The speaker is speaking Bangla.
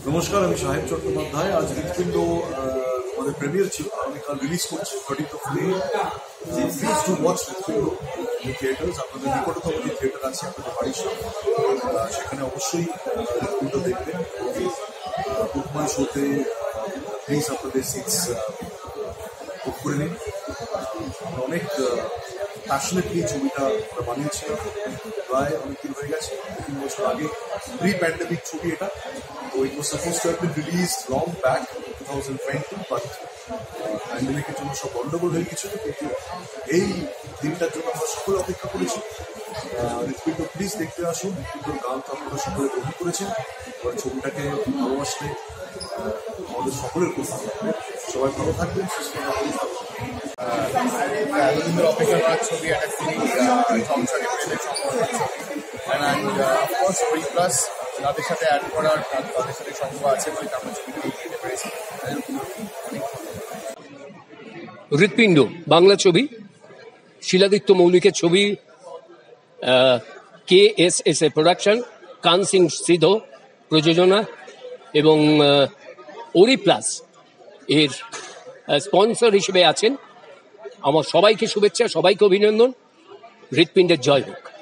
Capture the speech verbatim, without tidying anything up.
নমস্কার, আমি সাহেব চট্টোপাধ্যায়। আজ হৃদপিণ্ড আমাদের প্রিমিয়ার ছিল, আমি কাল রিলিজ করছি thirteenth of May. Please to watch Hridpindo in theatres. আপনাদের নিকটতম যে থিয়েটার আছে আপনাদের বাড়ির সামনে, সেখানে অবশ্যই হৃদপিণ্ড দেখবেন। বুকমাই শোতে প্লিজ আপনাদের সিটস বুক করে নিন। আমরা অনেক প্যাশনেটলি ছবিটা আমরা বানিয়েছিলাম, প্রায় অনেকদিন হয়ে গেছে, তিন বছর আগে প্রি প্যান্ডেমিক ছবি এটা। তো it was suppose to have been released long back two thousand twenty, but প্যান্ডেমিকের জন্য সব গন্ডগোল হয়ে গেছিল। কিন্তু এই দিনটার জন্য আমরা সকলে অপেক্ষা করেছি। হৃদপিণ্ড প্লিজ দেখতে আসুন। হৃদপিণ্ডর গান তো আপনারা সকলে গ্রহণ করেছেন, এবার ছবিটাকে ভালোবাসলে আমাদের সকলের করতে হবে। সবাই ভালো থাকবেন, সুস্থ থাকবেন। রবীন্দ্র অপেক্ষা করার ছবি, একটা সিরিজ সংসারে প্রেমের সম্পর্কের ছবি, অ্যান্ড অফকোর্স Ori-Plast তাদের সাথে অ্যাড করার তাদের সাথে সম্ভব আছে বলে আমরা ছবিটা নিতে পেরেছি। হৃদপিণ্ড বাংলা ছবি, শিলাদিত্য মৌলিকের ছবি, K S S A production, কান সিং সিদ্ধ প্রযোজনা এবং Ori-Plast এর স্পন্সর হিসেবে আছেন। আমার সবাইকে শুভেচ্ছা, সবাইকে অভিনন্দন। হৃদপিণ্ডের জয় হোক।